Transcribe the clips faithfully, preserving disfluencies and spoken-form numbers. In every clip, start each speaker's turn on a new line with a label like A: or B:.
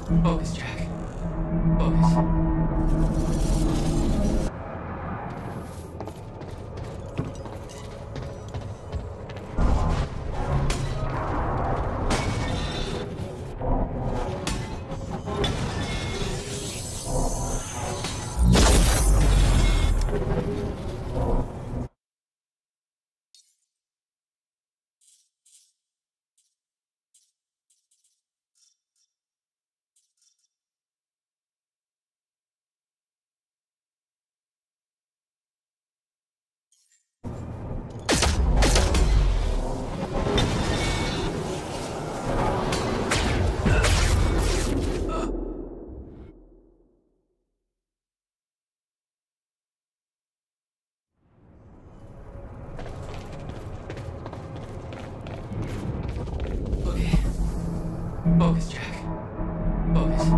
A: Focus, Jack. Focus. Focus, Jack. Focus.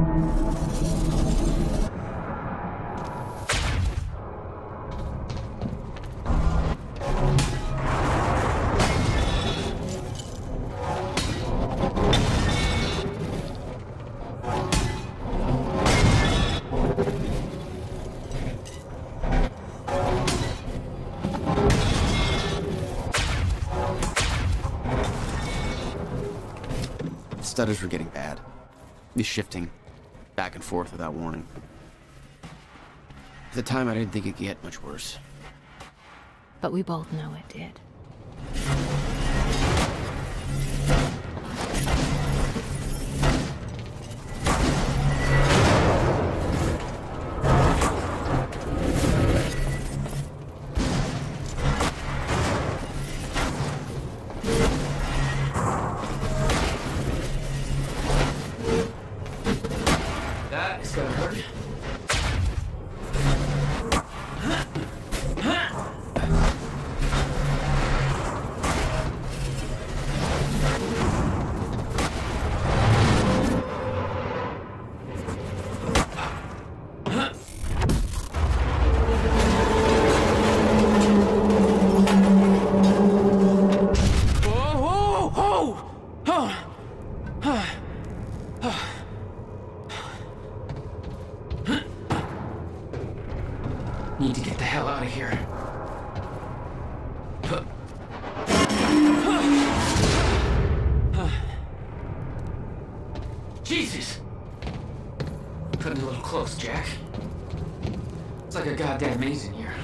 B: Stutters were getting bad. He's shifting back and forth without warning. At the time, I didn't think it could get much worse.
C: But we both know it did.
A: It's gonna hurt. Need to get the hell out of here. Jesus! Cutting a little close, Jack. It's like a goddamn maze in here.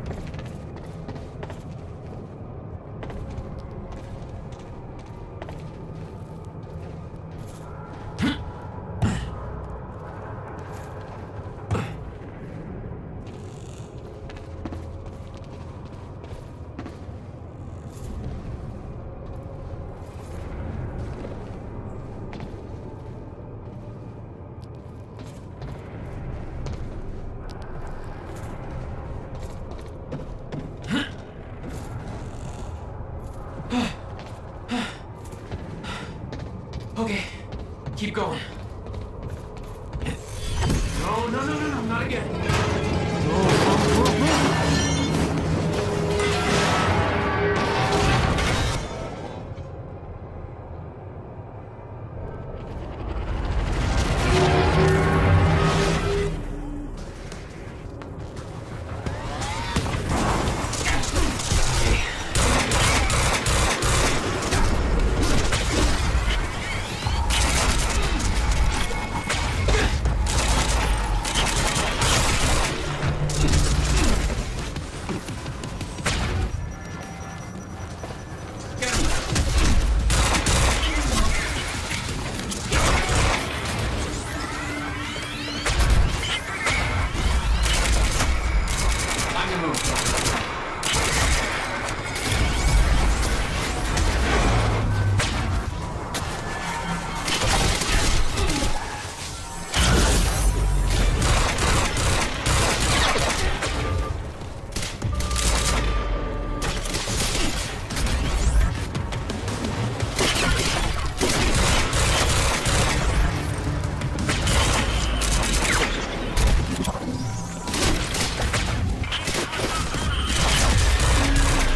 A: Okay, keep going. No, no, no, no, no, not again. No, no, no, no.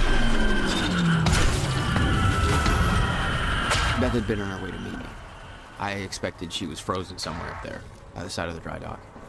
B: Beth had been on her way to meet me. I expected she was frozen somewhere up there by the side of the dry dock.